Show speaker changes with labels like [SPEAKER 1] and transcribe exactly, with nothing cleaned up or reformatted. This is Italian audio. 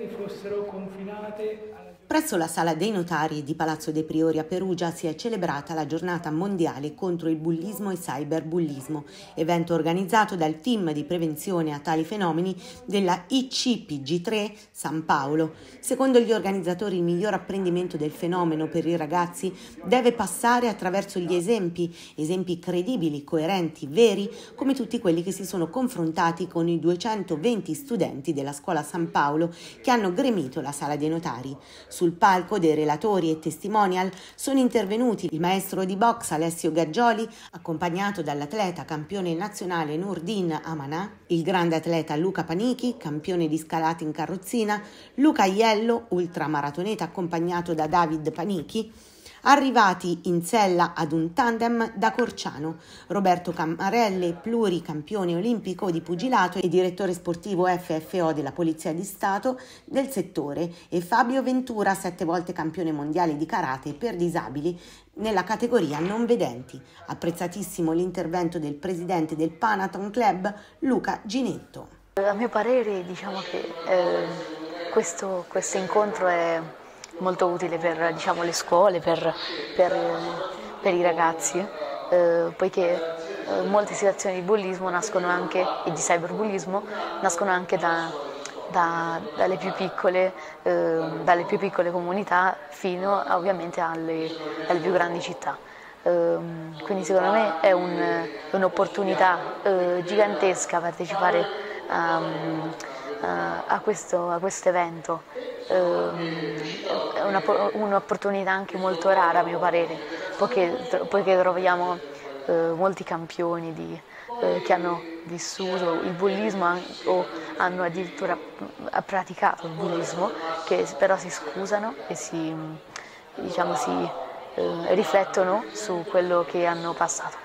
[SPEAKER 1] quindi fossero confinate alla...
[SPEAKER 2] Presso la Sala dei Notari di Palazzo dei Priori a Perugia si è celebrata la giornata mondiale contro il bullismo e cyberbullismo, evento organizzato dal team di prevenzione a tali fenomeni della I C P G tre San Paolo. Secondo gli organizzatori il miglior apprendimento del fenomeno per i ragazzi deve passare attraverso gli esempi, esempi credibili, coerenti, veri, come tutti quelli che si sono confrontati con i duecentoventi studenti della Scuola San Paolo che hanno gremito la Sala dei Notari. Sul palco dei relatori e testimonial sono intervenuti il maestro di box Alessio Gaggioli, accompagnato dall'atleta campione nazionale Nurdin Amanà, il grande atleta Luca Panichi, campione di scalata in carrozzina, Luca Aiello, ultramaratoneta accompagnato da David Panichi, arrivati in sella ad un tandem da Corciano, Roberto Camarelle, pluricampione olimpico di pugilato e direttore sportivo F F O della Polizia di Stato del settore, e Fabio Ventura, sette volte campione mondiale di karate per disabili nella categoria non vedenti. Apprezzatissimo l'intervento del presidente del Panathon Club, Luca Ginetto.
[SPEAKER 3] A mio parere, diciamo che eh, questo, questo incontro è molto utile per, diciamo, le scuole, per, per, per i ragazzi, eh, poiché eh, molte situazioni di bullismo nascono anche, e di cyberbullismo nascono anche da, da, dalle, più piccole, eh, dalle più piccole comunità fino a, ovviamente alle, alle più grandi città. Eh, quindi secondo me è un, un'opportunità eh, gigantesca partecipare a, a, a questo a questo evento. È una, un'opportunità anche molto rara a mio parere, poiché, poiché troviamo eh, molti campioni di, eh, che hanno vissuto il bullismo o hanno addirittura praticato il bullismo, che però si scusano e si, diciamo, si eh, riflettono su quello che hanno passato.